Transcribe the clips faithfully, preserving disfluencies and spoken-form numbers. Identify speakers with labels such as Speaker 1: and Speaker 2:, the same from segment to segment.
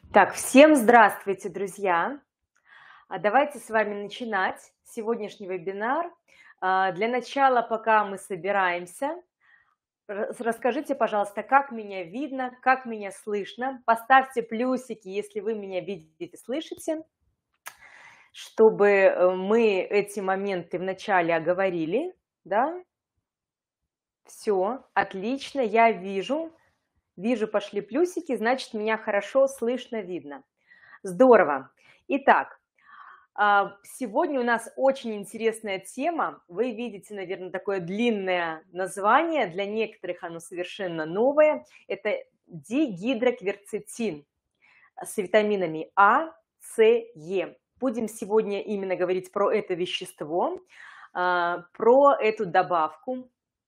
Speaker 1: Так, всем здравствуйте, друзья! А давайте с вами начинать сегодняшний вебинар. А, Для начала, пока мы собираемся, ра- расскажите, пожалуйста, как меня видно, как меня слышно. Поставьте плюсики, если вы меня видите, слышите, чтобы э, мы эти моменты вначале оговорили. Да, все, отлично, я вижу. Вижу, пошли плюсики, значит, меня хорошо слышно, видно. Здорово. Итак, А, Сегодня у нас очень интересная тема. Вы видите, наверное, такое длинное название. Для некоторых оно совершенно новое. Это дигидрокверцетин с витаминами А, С, Е. Будем сегодня именно говорить про это вещество, а, про эту добавку.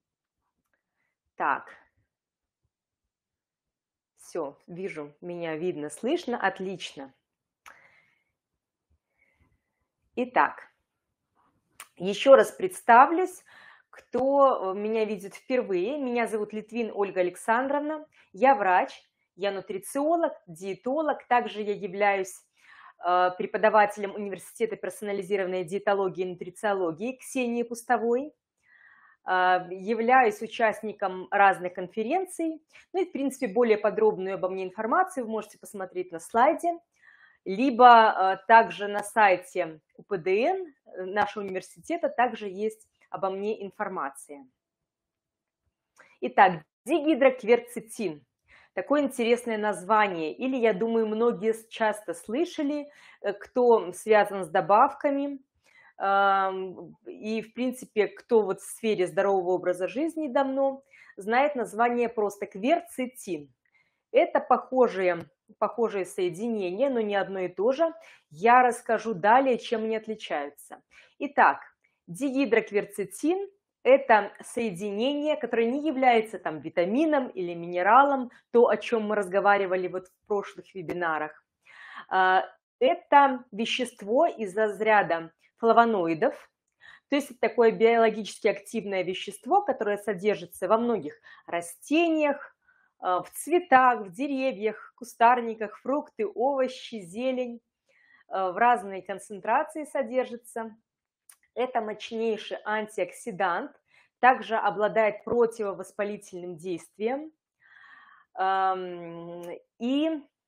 Speaker 1: Так, все, вижу, меня видно, слышно, отлично. Итак, еще раз представлюсь, кто э, меня видит впервые. Меня зовут Литвин Ольга Александровна. Я врач, я нутрициолог, диетолог. Также я являюсь э, преподавателем Университета персонализированной диетологии и нутрициологии Ксении Пустовой. Э, Являюсь участником разных конференций. Ну и, в принципе, более подробную обо мне информацию вы можете посмотреть на слайде, либо э, также на сайте У Пэ Дэ Эн э, нашего университета также есть обо мне информация. Итак, дигидрокверцетин. Такое интересное название. Или, я думаю, многие часто слышали, э, кто связан с добавками. Ам, И, в принципе, кто вот в сфере здорового образа жизни давно, знает название просто кверцетин. Это похожие, похожие соединения, но не одно и то же. Я расскажу далее, чем они отличаются. Итак, дигидрокверцетин– это соединение, которое не является там витамином или минералом, то, о чем мы разговаривали вот в прошлых вебинарах. А, Это вещество из разряда флавоноидов, то есть это такое биологически активное вещество, которое содержится во многих растениях, а, в цветах, в деревьях, кустарниках, фрукты, овощи, зелень, а, в разной концентрации содержится. Это мощнейший антиоксидант, также обладает противовоспалительным действием. Ам, И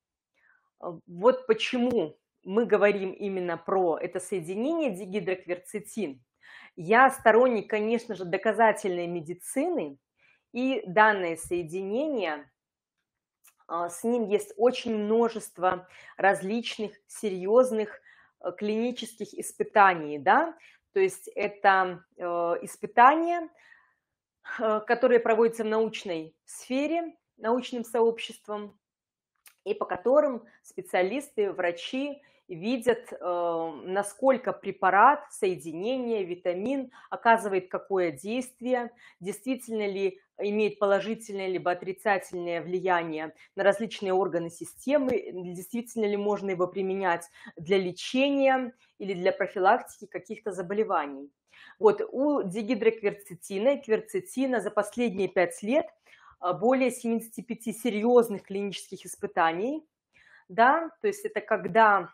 Speaker 1: вот почему мы говорим именно про это соединение дигидрокверцетин. Я сторонник, конечно же, доказательной медицины, и данное соединение, а, с ним есть очень множество различных серьезных э, клинических испытаний, да, то есть это э, испытания, э, которые проводятся в научной сфере, научным сообществом, и по которым специалисты, врачи видят, э, насколько препарат, соединение, витамин оказывает какое действие, действительно ли имеет положительное либо отрицательное влияние на различные органы системы, действительно ли можно его применять для лечения или для профилактики каких-то заболеваний. Вот у дигидрокверцетина и кверцетина за последние пять лет а, более семидесяти пяти серьезных клинических испытаний, да, то есть это когда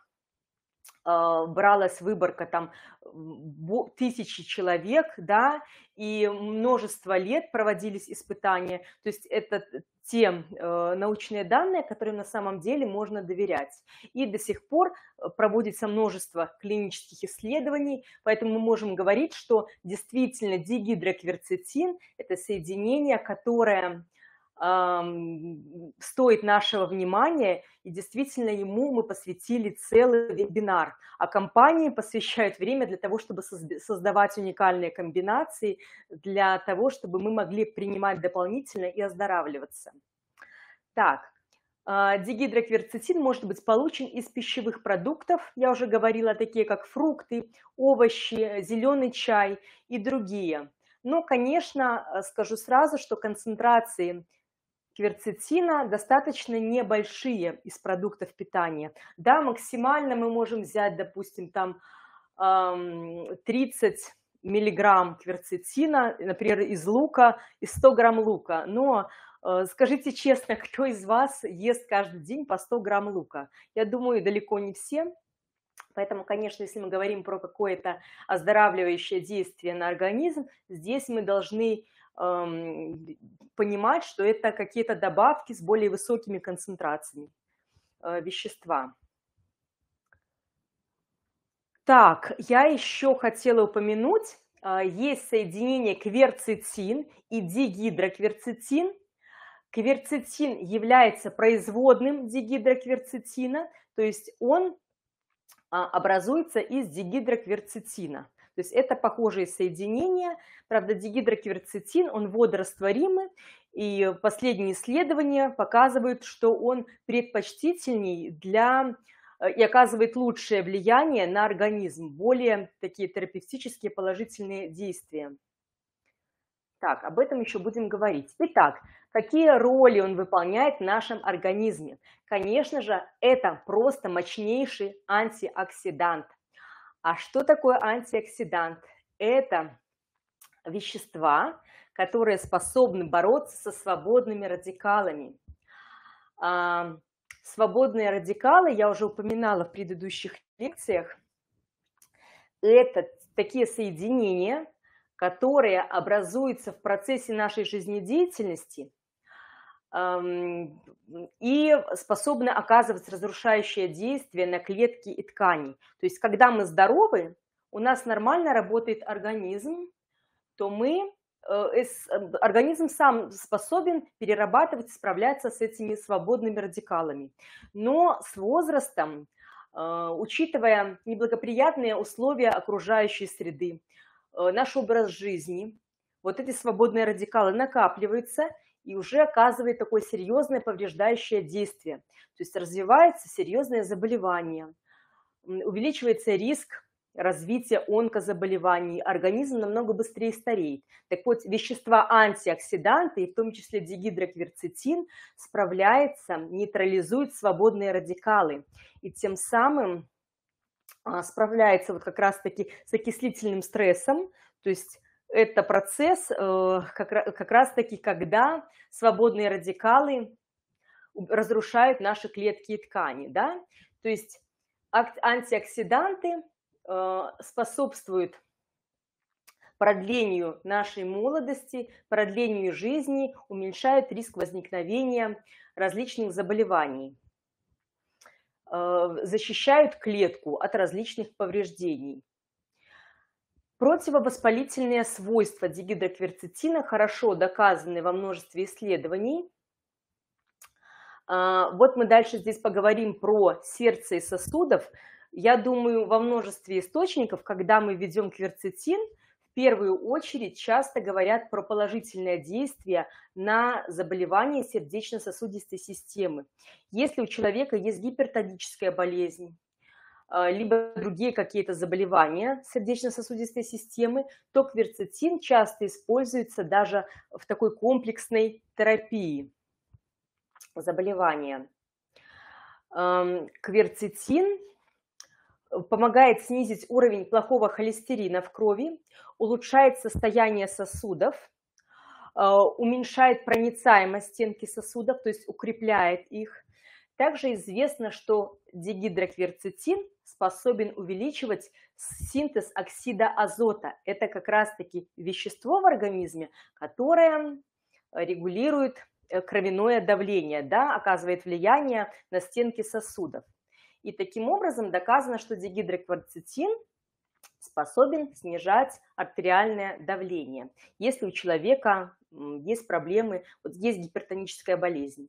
Speaker 1: а, бралась выборка там бо- тысячи человек, да, и множество лет проводились испытания, то есть это т- те э, научные данные, которым на самом деле можно доверять. И до сих пор э, проводится множество клинических исследований, поэтому мы можем говорить, что действительно дигидрокверцетин– это соединение, которое ам, стоит нашего внимания, и действительно ему мы посвятили целый вебинар. А компании посвящают время для того, чтобы создавать уникальные комбинации, для того, чтобы мы могли принимать дополнительно и оздоравливаться. Так, а, дигидрокверцетин может быть получен из пищевых продуктов, я уже говорила, такие как фрукты, овощи, зеленый чай и другие. Но, конечно, э, скажу сразу, что концентрации кверцетина достаточно небольшие из продуктов питания. Да, максимально мы можем взять, допустим, там тридцать миллиграмм кверцетина, например, из лука, и сто грамм лука. Но Э, Скажите честно, кто из вас ест каждый день по сто грамм лука? Я думаю, далеко не все. Поэтому, конечно, если мы говорим про какое-то оздоравливающее действие на организм, здесь мы должны эм, понимать, что это какие-то добавки с более высокими концентрациями э, вещества. Так, я еще хотела упомянуть, а, есть соединение кверцетин и дигидрокверцетин. Кверцетин является производным дигидрокверцетина, то есть он а, образуется из дигидрокверцетина. То есть это похожие соединения. Правда, дигидрокверцетин, он водорастворимый, и последние исследования показывают, что он предпочтительней для э, и оказывает лучшее влияние на организм, более такие терапевтические положительные действия. Так, об этом еще будем говорить. Итак, какие роли он выполняет в нашем организме? Конечно же, это просто мощнейший антиоксидант. А что такое антиоксидант? Это вещества, которые способны бороться со свободными радикалами. А, Свободные радикалы, я уже упоминала в предыдущих лекциях, это такие соединения, которые образуются в процессе нашей жизнедеятельности ам, и способны оказывать разрушающее действие на клетки и ткани. То есть, когда мы здоровы, у нас нормально работает организм, то мы, э, эс- э, организм сам способен перерабатывать, справляться с этими свободными радикалами. Но с возрастом, э, учитывая неблагоприятные условия окружающей среды, э, наш образ жизни, вот эти свободные радикалы накапливаются и уже оказывает такое серьезное повреждающее действие. То есть развивается серьезное заболевание, м, увеличивается риск развития онкозаболеваний, организм намного быстрее стареет. Так вот, вещества антиоксиданты, и в том числе дигидрокверцетин, справляется, нейтрализует свободные радикалы и тем самым а, справляется вот как раз-таки с окислительным стрессом, то есть это процесс э, как, ра- как раз-таки, когда свободные радикалы разрушают наши клетки и ткани, да, то есть антиоксиданты э, способствуют продлению нашей молодости, продлению жизни, уменьшают риск возникновения различных заболеваний, э, защищают клетку от различных повреждений. Противовоспалительные свойства дигидрокверцетина хорошо доказаны во множестве исследований. Вот мы дальше здесь поговорим про сердце и сосудов. Я думаю, во множестве источников, когда мы введем кверцетин, в первую очередь часто говорят про положительное действие на заболевания сердечно-сосудистой системы. Если у человека есть гипертоническая болезнь, либо другие какие-то заболевания сердечно-сосудистой системы, то кверцетин часто используется даже в такой комплексной терапии заболевания. Кверцетин помогает снизить уровень плохого холестерина в крови, улучшает состояние сосудов, уменьшает проницаемость стенки сосудов, то есть укрепляет их. Также известно, что дигидрокверцетин способен увеличивать синтез оксида азота. Это как раз-таки вещество в организме, которое регулирует кровяное давление, да, оказывает влияние на стенки сосудов. И таким образом доказано, что дигидрокверцетин способен снижать артериальное давление, если у человека есть проблемы, вот есть гипертоническая болезнь.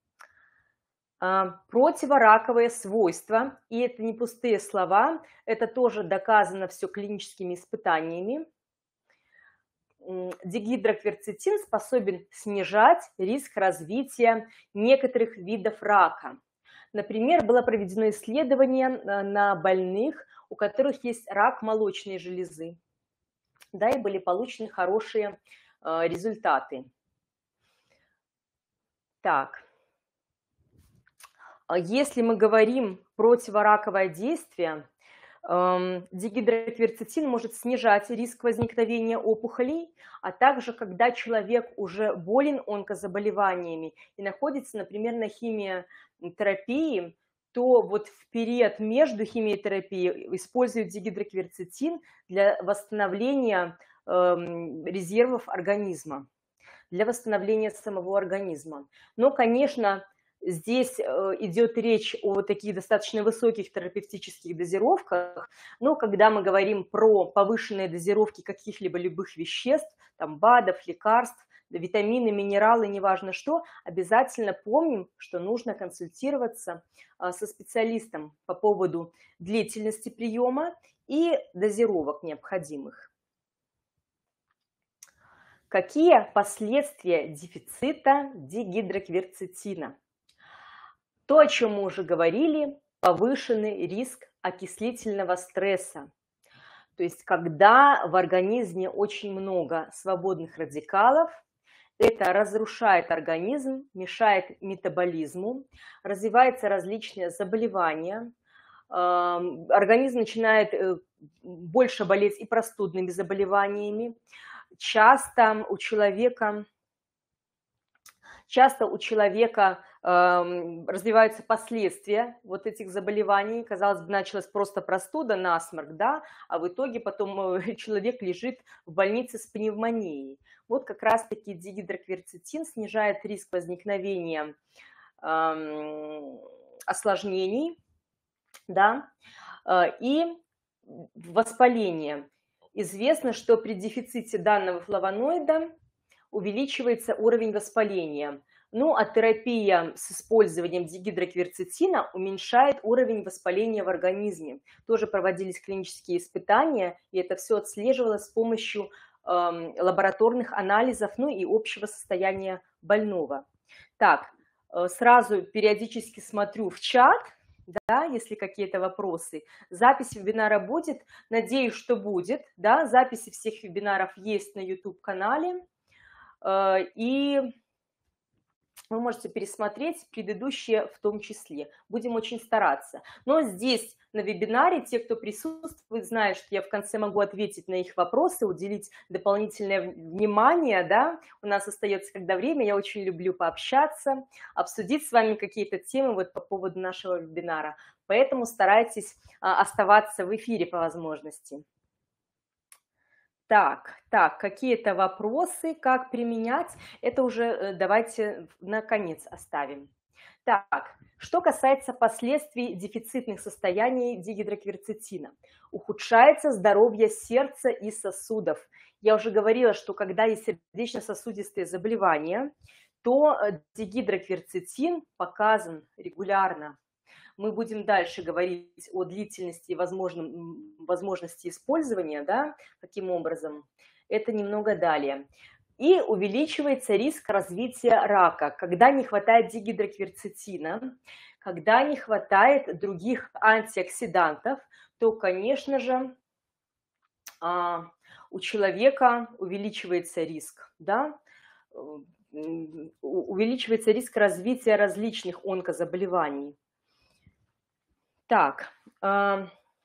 Speaker 1: Противораковые свойства, и это не пустые слова, это тоже доказано все клиническими испытаниями. Дигидрокверцетин способен снижать риск развития некоторых видов рака. Например, было проведено исследование на больных, у которых есть рак молочной железы, да, и были получены хорошие э, результаты. Так, если мы говорим противораковое действие, Эм, Дигидрокверцетин может снижать риск возникновения опухолей, а также когда человек уже болен онкозаболеваниями и находится, например, на химиотерапии, то вот в период между химиотерапией используют дигидрокверцетин для восстановления эм, резервов организма, для восстановления самого организма. Но, конечно, здесь э, идет речь о таких достаточно высоких терапевтических дозировках, но когда мы говорим про повышенные дозировки каких-либо любых веществ, там БАДов, лекарств, витамины, минералы, неважно что, обязательно помним, что нужно консультироваться а, со специалистом по поводу длительности приема и дозировок необходимых. Какие последствия дефицита дигидрокверцетина? То, о чем мы уже говорили, повышенный риск окислительного стресса. То есть, когда в организме очень много свободных радикалов, это разрушает организм, мешает метаболизму, развиваются различные заболевания, организм начинает больше болеть и простудными заболеваниями. Часто у человека, часто у человека э, развиваются последствия вот этих заболеваний. Казалось бы, началась просто простуда, насморк, да, а в итоге потом человек лежит в больнице с пневмонией. Вот как раз-таки дигидрокверцетин снижает риск возникновения э, осложнений, да, э, и воспаления. Известно, что при дефиците данного флавоноида увеличивается уровень воспаления. Ну, а терапия с использованием дигидрокверцетина уменьшает уровень воспаления в организме. Тоже проводились клинические испытания, и это все отслеживалось с помощью э, лабораторных анализов, ну и общего состояния больного. Так, э, сразу периодически смотрю в чат, да, если какие-то вопросы. Запись вебинара будет, надеюсь, что будет, да, записи всех вебинаров есть на YouTube-канале, и вы можете пересмотреть предыдущие в том числе. Будем очень стараться. Но здесь на вебинаре те, кто присутствует, знают, что я в конце могу ответить на их вопросы, уделить дополнительное внимание, да. У нас остается когда время, я очень люблю пообщаться, обсудить с вами какие-то темы вот по поводу нашего вебинара. Поэтому старайтесь оставаться в эфире по возможности. Так, так, какие-то вопросы, как применять, это уже давайте наконец оставим. Так, что касается последствий дефицитных состояний дигидрокверцетина. Ухудшается здоровье сердца и сосудов. Я уже говорила, что когда есть сердечно-сосудистые заболевания, то дигидрокверцетин показан регулярно. Мы будем дальше говорить о длительности и возможном, возможности использования, да, каким образом, это немного далее. И увеличивается риск развития рака, когда не хватает дигидрокверцетина, когда не хватает других антиоксидантов, то, конечно же, у человека увеличивается риск, да, увеличивается риск развития различных онкозаболеваний. Так, э,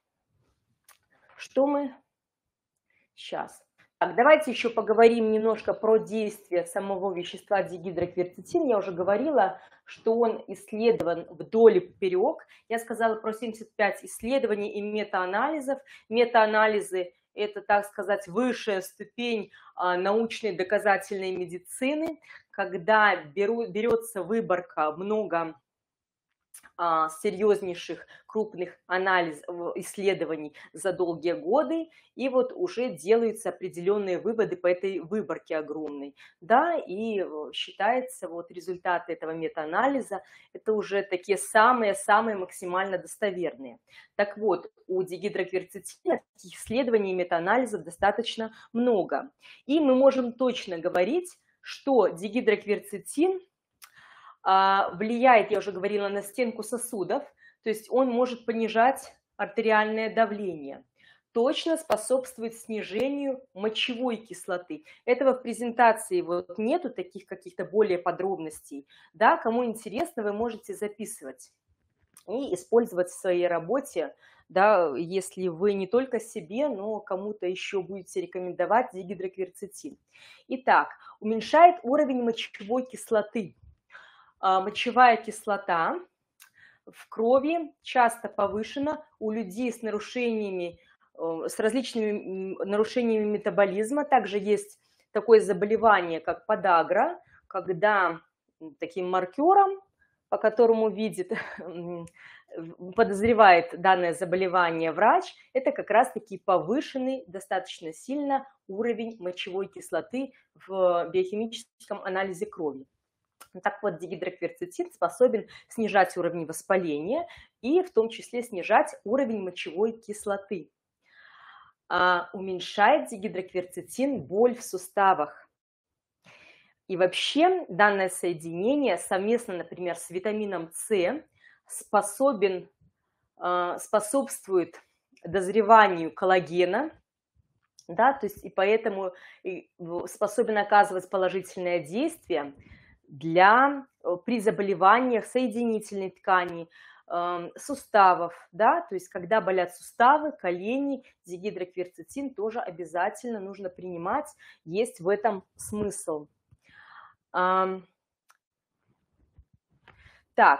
Speaker 1: что мы сейчас? Так, давайте еще поговорим немножко про действие самого вещества дигидрокверцетин. Я уже говорила, что он исследован вдоль и поперек. Я сказала про семьдесят пять исследований и метаанализов. Метаанализы – это, так сказать, высшая ступень э, научной доказательной медицины, когда беру, берется выборка много серьезнейших крупных анализов, исследований за долгие годы, и вот уже делаются определенные выводы по этой выборке огромной, да, и считается вот результаты этого метаанализа, это уже такие самые-самые максимально достоверные. Так вот, у дигидрокверцетина таких исследований и метаанализов достаточно много, и мы можем точно говорить, что дигидрокверцетин влияет, я уже говорила, на стенку сосудов, то есть он может понижать артериальное давление, точно способствует снижению мочевой кислоты. Этого в презентации вот нету, таких каких-то более подробностей, да, кому интересно, вы можете записывать. и использовать в своей работе, да, если вы не только себе, но кому-то еще будете рекомендовать дигидрокверцетин. Итак, уменьшает уровень мочевой кислоты. А, Мочевая кислота в крови часто повышена у людей с нарушениями, э, с различными м, нарушениями метаболизма. Также есть такое заболевание, как подагра, когда м, таким маркером, по которому видит, м, в- подозревает данное заболевание врач, это как раз-таки повышенный достаточно сильно уровень мочевой кислоты в биохимическом анализе крови. Ну, так вот, дигидрокверцетин способен снижать уровень воспаления и в том числе снижать уровень мочевой кислоты. А уменьшает дигидрокверцетин боль в суставах. И вообще данное соединение совместно, например, с витамином С способен, а, способствует дозреванию коллагена, да, то есть и поэтому и в- способен оказывать положительное действие для, э, при заболеваниях соединительной ткани, ам, суставов, да, то есть когда болят суставы, колени, дигидрокверцетин тоже обязательно нужно принимать, есть в этом смысл. Ам, так,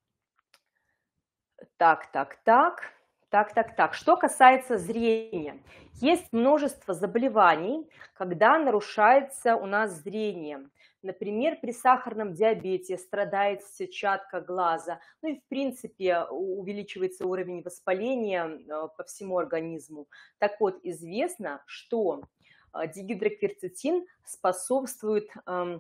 Speaker 1: так, так, так, так, так, так. Что касается зрения, есть множество заболеваний, когда нарушается у нас зрение. Например, при сахарном диабете страдает сетчатка глаза, ну и в принципе у- увеличивается уровень воспаления э, по всему организму. Так вот, известно, что э, дигидрокверцетин способствует, эм,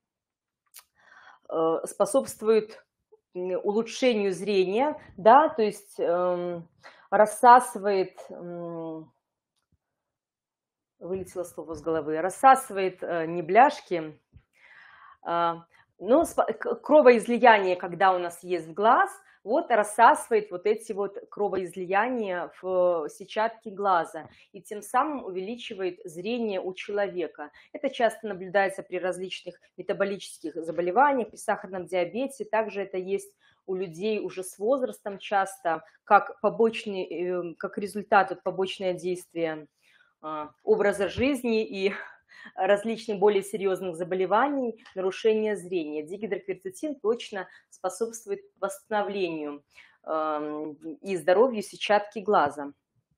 Speaker 1: э, способствует м, улучшению зрения, да, то есть эм, рассасывает, м, вылетело слово с головы, рассасывает э, не бляшки, а, ну, спа- к- кровоизлияние, когда у нас есть в глаз, вот рассасывает вот эти вот кровоизлияния в сетчатке глаза и тем самым увеличивает зрение у человека. Это часто наблюдается при различных метаболических заболеваниях, при сахарном диабете. Также это есть у людей уже с возрастом часто, как побочный, э, как результат от побочное действие а, образа жизни и различных более серьезных заболеваний, нарушения зрения. Дигидрокверцетин точно способствует восстановлению эм, и здоровью сетчатки глаза.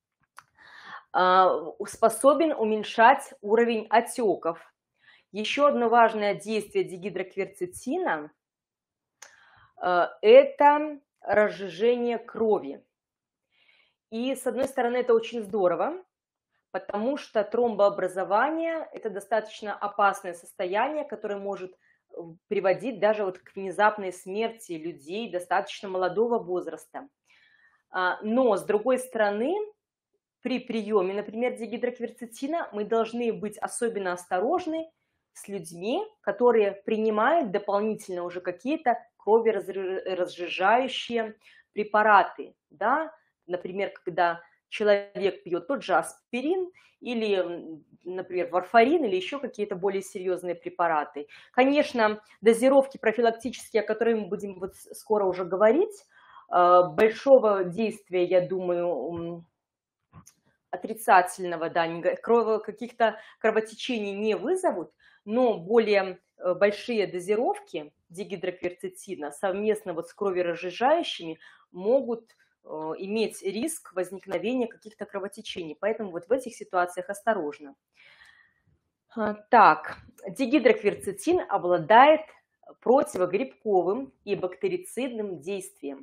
Speaker 1: А, Способен уменьшать уровень отеков. Еще одно важное действие дигидрокверцетина э, это разжижение крови. И с одной стороны это очень здорово, потому что тромбообразование – это достаточно опасное состояние, которое может э, приводить даже вот к внезапной смерти людей достаточно молодого возраста. А, Но, с другой стороны, при приеме, например, дигидрокверцетина, мы должны быть особенно осторожны с людьми, которые принимают дополнительно уже какие-то кроверазжижающие препараты, да, например, когда человек пьет тот же аспирин или, например, варфарин или еще какие-то более серьезные препараты. Конечно, дозировки профилактические, о которых мы будем вот скоро уже говорить, э, большого действия, я думаю, отрицательного, да, крово, каких-то кровотечений не вызовут, но более э, большие дозировки дигидрокверцетина совместно вот с кроверазжижающими могут э, иметь риск возникновения каких-то кровотечений. Поэтому вот в этих ситуациях осторожно. А, Так, дигидрокверцетин обладает противогрибковым и бактерицидным действием.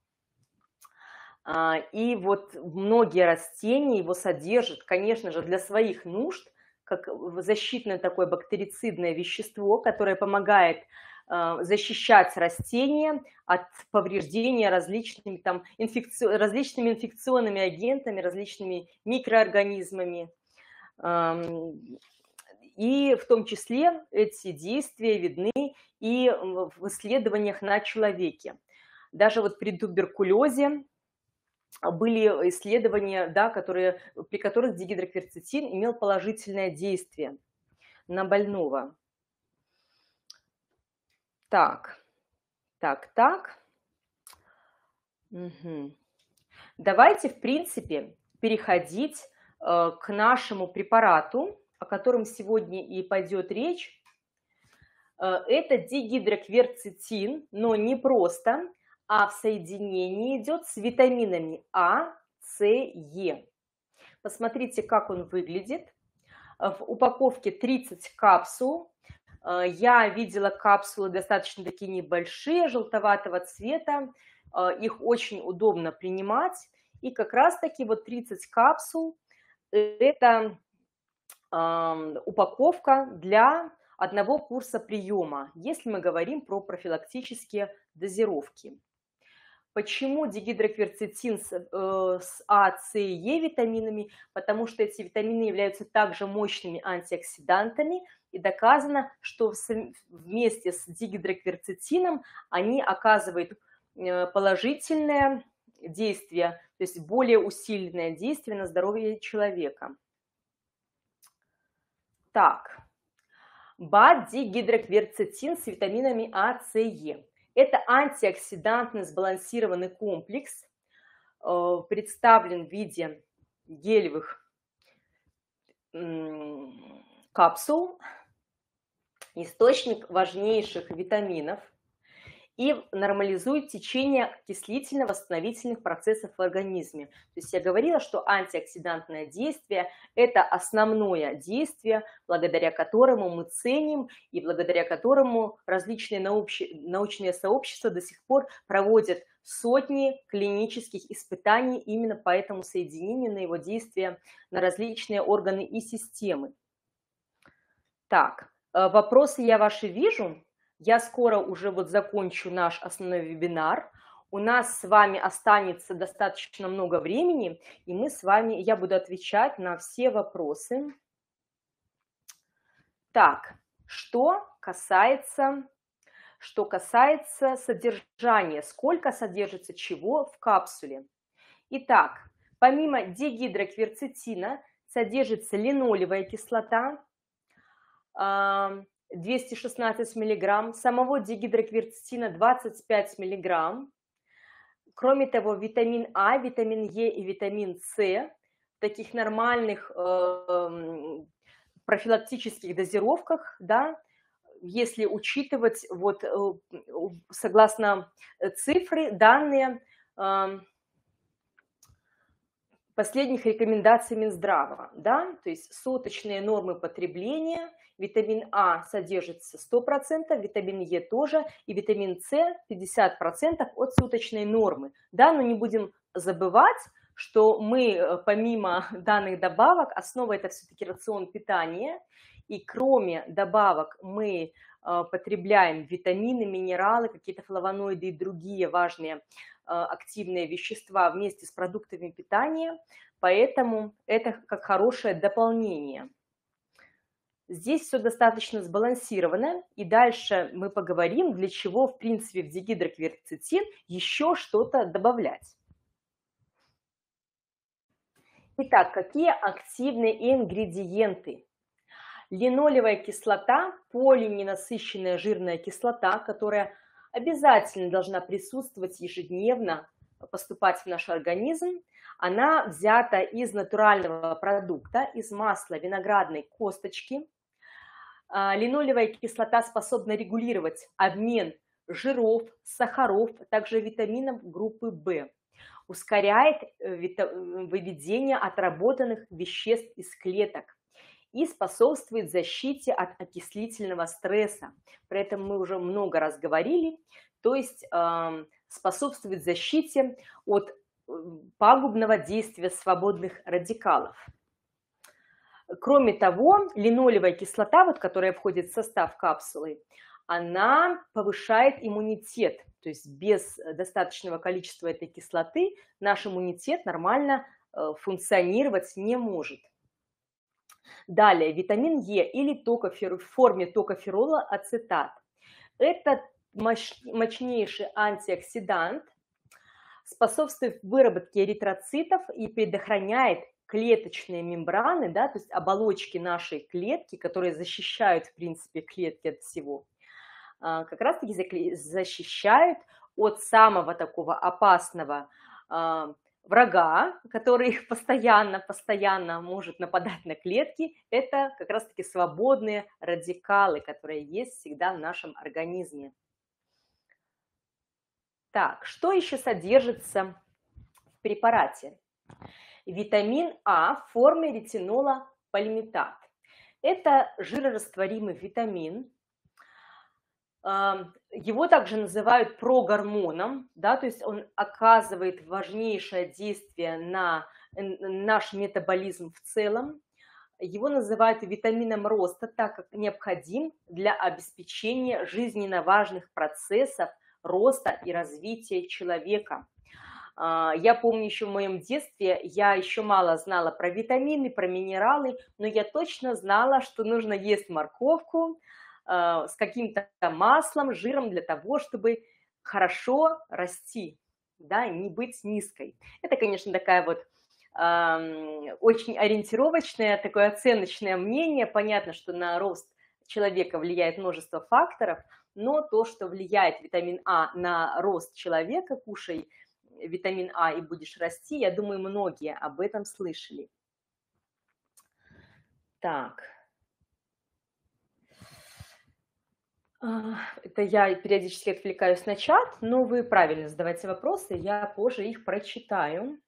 Speaker 1: А, И вот многие растения его содержат, конечно же, для своих нужд, как защитное такое бактерицидное вещество, которое помогает а, защищать растения от повреждения различными, там, инфекци... различными инфекционными агентами, различными микроорганизмами. Ам, И в том числе эти действия видны и в исследованиях на человеке. Даже вот при туберкулезе были исследования, да, которые, при которых дигидрокверцетин имел положительное действие на больного. Так, так, так. Мгм. Давайте, в принципе, переходить э, к нашему препарату, о котором сегодня и пойдет речь. Э, это дигидрокверцетин, но не просто, а в соединении идет с витаминами А, С, Е. Посмотрите, как он выглядит. Э, В упаковке тридцать капсул. Э, Я видела капсулы достаточно такие небольшие, желтоватого цвета. Э, Их очень удобно принимать. И как раз-таки вот тридцать капсул– это ам, упаковка для одного курса приема, если мы говорим про профилактические дозировки. Почему дигидрокверцетин с, э, с А, С и Е витаминами? Потому что эти витамины являются также мощными антиоксидантами, и доказано, что вместе с дигидрокверцетином они оказывают э, положительное действие, то есть более усиленное действие на здоровье человека. Так, БАД-дигидрокверцетин с витаминами А, С, Е. Это антиоксидантный сбалансированный комплекс, э, представлен в виде гелевых капсул, источник важнейших витаминов и нормализует течение окислительно-восстановительных процессов в организме. То есть я говорила, что антиоксидантное действие– это основное действие, благодаря которому мы ценим и благодаря которому различные науч- научные сообщества до сих пор проводят сотни клинических испытаний именно по этому соединению, на его действие на различные органы и системы. Так, э, вопросы я ваши вижу. Я скоро уже вот закончу наш основной вебинар. У нас с вами останется достаточно много времени, и мы с вами, я буду отвечать на все вопросы. Так, что касается, что касается содержания, сколько содержится чего в капсуле. Итак, помимо дигидрокверцетина содержится линолевая кислота, двести шестнадцать миллиграмм, самого дигидрокверцетина двадцать пять миллиграмм. Кроме того, витамин А, витамин Е и витамин С в таких нормальных э, профилактических дозировках, да, если учитывать, вот, э, согласно цифры, данные э, последних рекомендаций Минздрава, да, то есть суточные нормы потребления, витамин А содержится сто процентов, витамин Е тоже, и витамин С пятьдесят процентов от суточной нормы, да, но не будем забывать, что мы, помимо данных добавок, основа это все-таки рацион питания, и кроме добавок мы э, потребляем витамины, минералы, какие-то флавоноиды и другие важные активные вещества вместе с продуктами питания, поэтому это как хорошее дополнение. Здесь все достаточно сбалансировано, и дальше мы поговорим, для чего, в принципе, в дигидрокверцетин еще что-то добавлять. Итак, какие активные ингредиенты? Линолевая кислота, полиненасыщенная жирная кислота, которая обязательно должна присутствовать ежедневно, поступать в наш организм. Она взята из натурального продукта, из масла виноградной косточки. Линолевая кислота способна регулировать обмен жиров, сахаров, также витаминов группы В. Ускоряет выведение отработанных веществ из клеток и способствует защите от окислительного стресса. Про это мы уже много раз говорили. То есть э, способствует защите от пагубного действия свободных радикалов. Кроме того, линолевая кислота, вот, которая входит в состав капсулы, она повышает иммунитет. То есть без достаточного количества этой кислоты наш иммунитет нормально э, функционировать не может. Далее, витамин Е или токофер, в форме токоферола ацетат. Это мощнейший антиоксидант, способствует выработке эритроцитов и предохраняет клеточные мембраны, да, то есть оболочки нашей клетки, которые защищают, в принципе, клетки от всего, как раз-таки защищают от самого такого опасного а, врага, который постоянно, постоянно может нападать на клетки, это как раз-таки свободные радикалы, которые есть всегда в нашем организме. Так, что еще содержится в препарате? Витамин А в форме ретинола пальмитат. Это жирорастворимый витамин. Его также называют прогормоном, да, то есть он оказывает важнейшее действие на наш метаболизм в целом. Его называют витамином роста, так как необходим для обеспечения жизненно важных процессов роста и развития человека. Я помню еще в моем детстве, я еще мало знала про витамины, про минералы, но я точно знала, что нужно есть морковку с каким-то маслом, жиром для того, чтобы хорошо расти, да, не быть низкой. Это, конечно, такая вот э, очень ориентировочное, такое оценочное мнение. Понятно, что на рост человека влияет множество факторов, но то, что влияет витамин А на рост человека, кушай витамин А и будешь расти, я думаю, многие об этом слышали. Так. Это я периодически отвлекаюсь на чат, но вы правильно задавайте вопросы, я позже их прочитаю.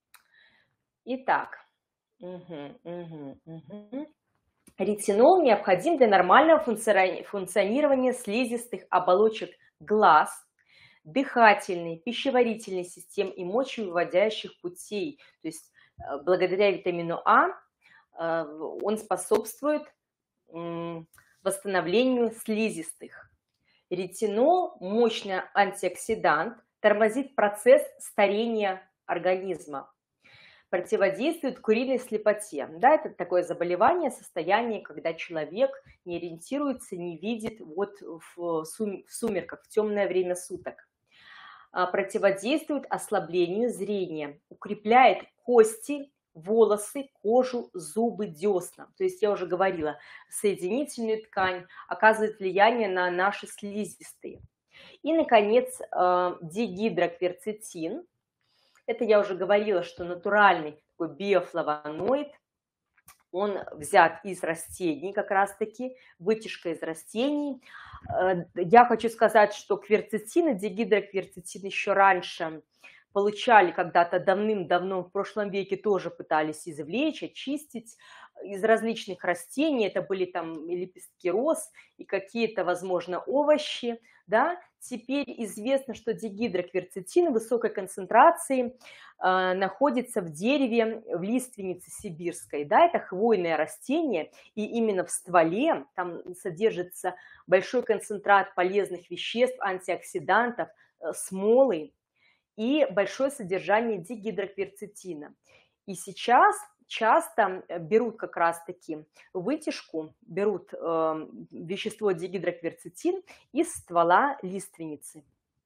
Speaker 1: Итак, угу, угу, угу. Ретинол необходим для нормального функционирования слизистых оболочек глаз, дыхательной, пищеварительной систем и мочевыводящих путей. То есть благодаря витамину А он способствует восстановлению слизистых. Ретинол – мощный антиоксидант, тормозит процесс старения организма, противодействует куриной слепоте. Да, это такое заболевание, состояние, когда человек не ориентируется, не видит вот в сумерках, в темное время суток. Противодействует ослаблению зрения, укрепляет кости, волосы, кожу, зубы, десна. То есть я уже говорила, соединительную ткань, оказывает влияние на наши слизистые. И, наконец, дигидрокверцетин. Это я уже говорила, что натуральный такой биофлавоноид. Он взят из растений, как раз-таки, вытяжка из растений. Я хочу сказать, что кверцетин и дигидрокверцетин еще раньше получали когда-то давным-давно, в прошлом веке тоже пытались извлечь, очистить из различных растений. Это были там и лепестки роз, и какие-то, возможно, овощи, да. Теперь известно, что дигидрокверцетин высокой концентрации э, находится в дереве, в лиственнице сибирской, да, это хвойное растение, и именно в стволе там содержится большой концентрат полезных веществ, антиоксидантов, э, смолы, и большое содержание дигидрокверцетина. И сейчас часто берут как раз-таки вытяжку, берут э, вещество дигидрокверцетин из ствола лиственницы.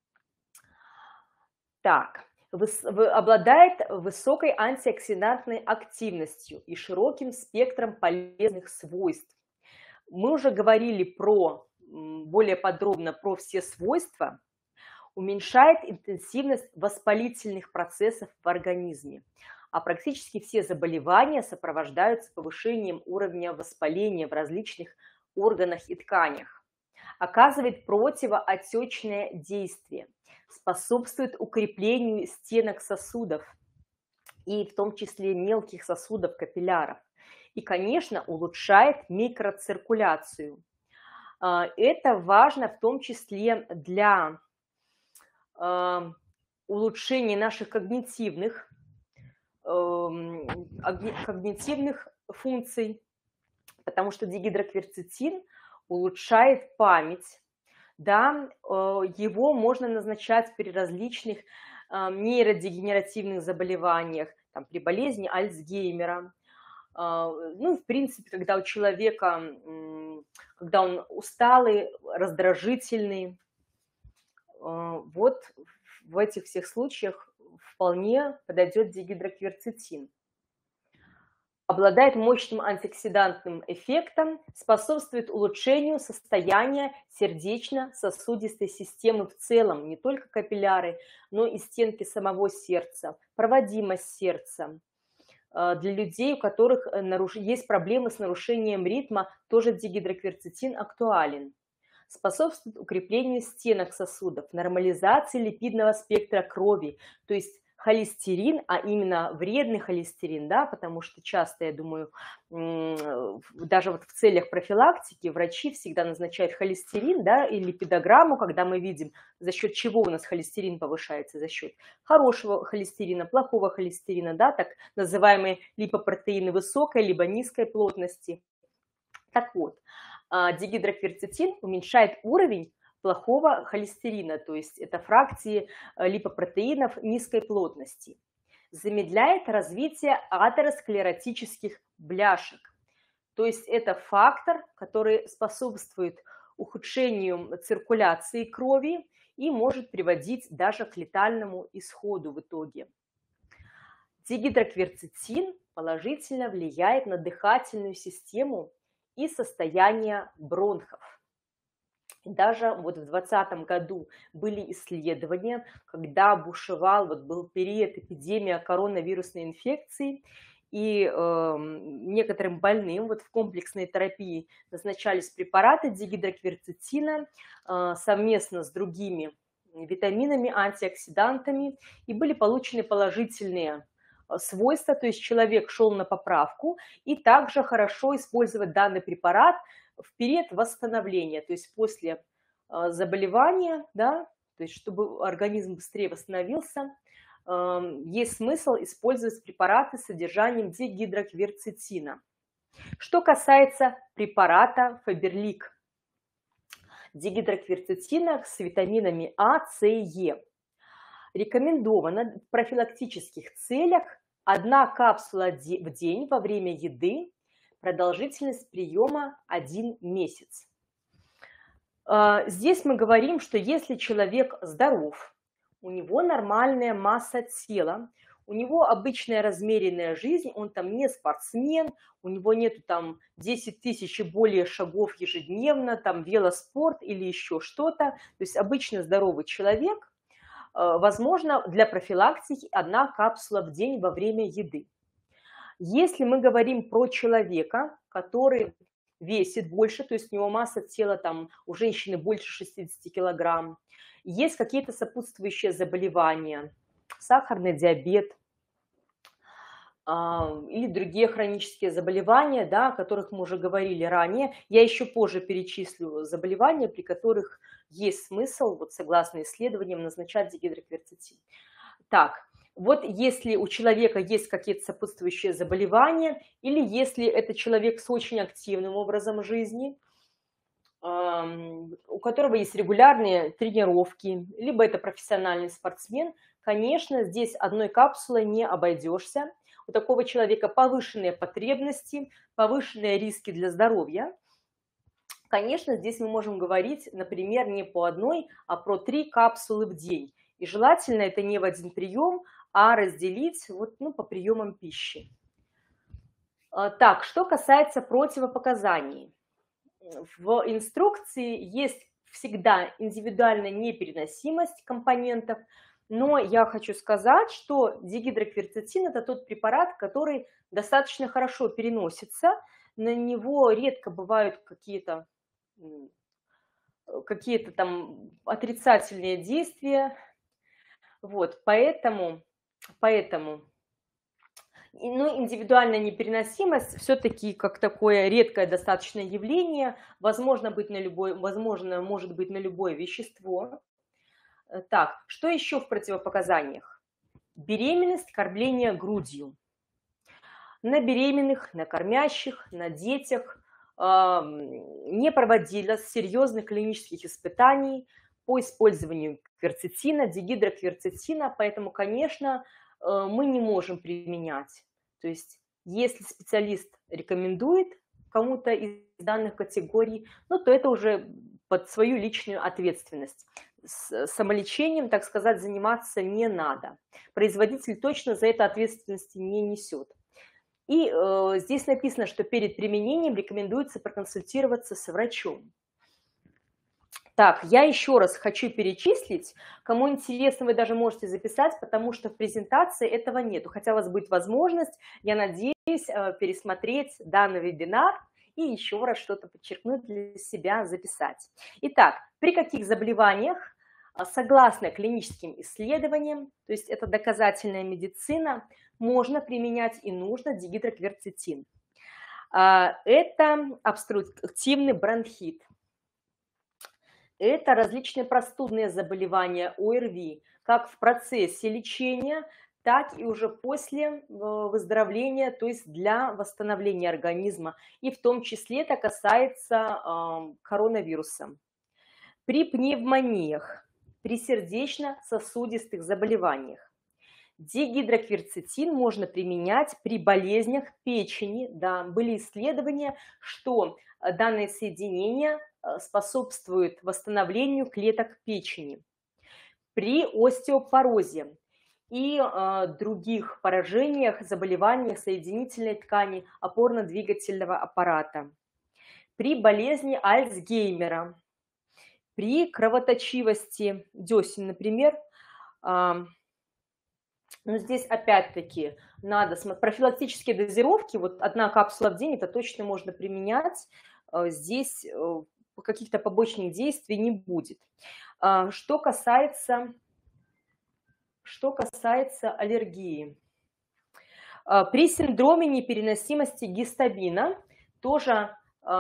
Speaker 1: Так, выс, обладает высокой антиоксидантной активностью и широким спектром полезных свойств. Мы уже говорили про, более подробно про все свойства. Уменьшает интенсивность воспалительных процессов в организме, а практически все заболевания сопровождаются повышением уровня воспаления в различных органах и тканях. Оказывает противоотечное действие, способствует укреплению стенок сосудов, и в том числе мелких сосудов, капилляров. И, конечно, улучшает микроциркуляцию. Это важно в том числе для улучшение наших когнитивных, когнитивных функций, потому что дигидрокверцетин улучшает память, да, его можно назначать при различных нейродегенеративных заболеваниях, там, при болезни Альцгеймера. Ну, в принципе, когда у человека, когда он усталый, раздражительный, вот в этих всех случаях вполне подойдет дигидрокверцетин. Обладает мощным антиоксидантным эффектом, способствует улучшению состояния сердечно-сосудистой системы в целом, не только капилляры, но и стенки самого сердца, проводимость сердца. Э, Для людей, у которых э, наруш- есть проблемы с нарушением ритма, тоже дигидрокверцетин актуален. Способствует укреплению стенок сосудов, нормализации липидного спектра крови, то есть холестерин, а именно вредный холестерин, да, потому что часто, я думаю, даже вот в целях профилактики врачи всегда назначают холестерин, да, и липидограмму, когда мы видим, за счет чего у нас холестерин повышается, за счет хорошего холестерина, плохого холестерина, да, так называемые липопротеины высокой либо низкой плотности. Так вот, а, дигидрокверцетин уменьшает уровень плохого холестерина, то есть это фракции э, липопротеинов низкой плотности. Замедляет развитие атеросклеротических бляшек, то есть это фактор, который способствует ухудшению циркуляции крови и может приводить даже к летальному исходу в итоге. Дигидрокверцетин положительно влияет на дыхательную систему и состояние бронхов. Даже вот в двадцатом году были исследования, когда бушевал, вот был период эпидемии коронавирусной инфекции, и э, некоторым больным вот в комплексной терапии назначались препараты дигидрокверцетина э, совместно с другими витаминами, антиоксидантами, и были получены положительные свойства, то есть человек шел на поправку, и также хорошо использовать данный препарат в период восстановления, то есть после э, заболевания, да, то есть чтобы организм быстрее восстановился, э, есть смысл использовать препараты с содержанием дигидрокверцетина. Что касается препарата Фаберлик, дигидрокверцетина с витаминами А, С и Е, рекомендовано в профилактических целях одна капсула в день во время еды, продолжительность приема один месяц. Здесь мы говорим, что если человек здоров, у него нормальная масса тела, у него обычная размеренная жизнь, он там не спортсмен, у него нету там десять тысяч и более шагов ежедневно, там велоспорт или еще что-то, то есть обычно здоровый человек, возможно, для профилактики одна капсула в день во время еды. Если мы говорим про человека, который весит больше, то есть у него масса тела там у женщины больше шестидесяти килограмм, есть какие-то сопутствующие заболевания, сахарный диабет а, или другие хронические заболевания, да, о которых мы уже говорили ранее. Я еще позже перечислю заболевания, при которых есть смысл, вот согласно исследованиям, назначать дигидрокверцетин. Так, вот если у человека есть какие-то сопутствующие заболевания, или если это человек с очень активным образом жизни, у которого есть регулярные тренировки, либо это профессиональный спортсмен, конечно, здесь одной капсулой не обойдешься. У такого человека повышенные потребности, повышенные риски для здоровья. Конечно, здесь мы можем говорить, например, не по одной, а про три капсулы в день. И желательно это не в один прием, а разделить вот, ну, по приемам пищи. Так, что касается противопоказаний. В инструкции есть всегда индивидуальная непереносимость компонентов, но я хочу сказать, что дигидрокверцетин – это тот препарат, который достаточно хорошо переносится, на него редко бывают какие-то какие-то там отрицательные действия, вот, поэтому, поэтому, ну, индивидуальная непереносимость все-таки как такое редкое достаточно явление, возможно, быть на любой, возможно, может быть на любое вещество. Так, что еще в противопоказаниях? Беременность, кормление грудью. На беременных, на кормящих, на детях не проводилось серьезных клинических испытаний по использованию кверцетина, дигидрокверцетина, поэтому, конечно, мы не можем применять. То есть, если специалист рекомендует кому-то из данных категорий, ну, то это уже под свою личную ответственность. С самолечением, так сказать, заниматься не надо. Производитель точно за это ответственности не несет. И э, здесь написано, что перед применением рекомендуется проконсультироваться с врачом. Так, я еще раз хочу перечислить. Кому интересно, вы даже можете записать, потому что в презентации этого нету. Хотя у вас будет возможность, я надеюсь, пересмотреть данный вебинар и еще раз что-то подчеркнуть для себя, записать. Итак, при каких заболеваниях, согласно клиническим исследованиям, то есть это доказательная медицина, можно применять и нужно дигидрокверцетин? Это обструктивный бронхит. Это различные простудные заболевания ОРВИ, как в процессе лечения, так и уже после выздоровления, то есть для восстановления организма. И в том числе это касается э, коронавируса. При пневмониях, при сердечно-сосудистых заболеваниях дигидрокверцетин можно применять при болезнях печени. Да, были исследования, что данное соединение способствует восстановлению клеток печени. При остеопорозе и э, других поражениях, заболеваниях соединительной ткани опорно-двигательного аппарата. При болезни Альцгеймера, при кровоточивости десен, например, э, но здесь опять-таки надо смотреть. Профилактические дозировки, вот одна капсула в день, это точно можно применять. Здесь каких-то побочных действий не будет. Что касается, что касается аллергии. При синдроме непереносимости гистамина тоже